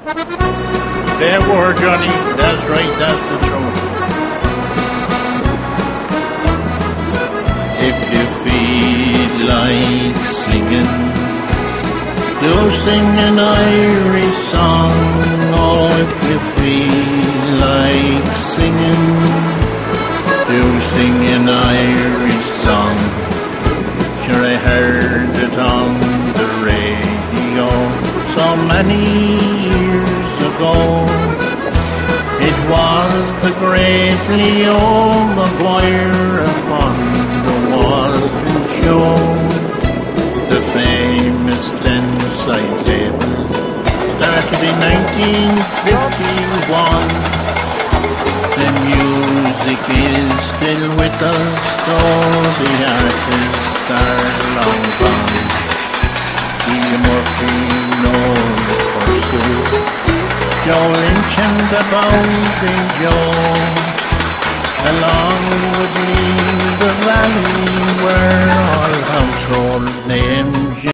There were, Johnny. That's right, that's the truth. If you feel like singing, do sing an Irish song. Oh, if you feel like singing, do sing an Irish song. Sure, I heard it on the radio so many years ago. It was the great Leo Maguire upon the Walton show. The famous ten-side label started in 1951. The music is still with us, though the artists are long gone. Ian Murphy, known for Sue, Joe Lynch and the Bounty Joe, along with me, the valley were all household names.